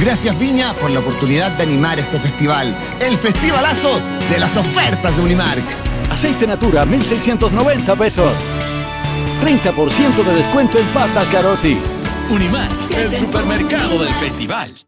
Gracias Viña por la oportunidad de animar este festival. El festivalazo de las ofertas de Unimark. Aceite Natura, 1.690 pesos. 30% de descuento en pasta Carosi. Unimark, el supermercado del festival.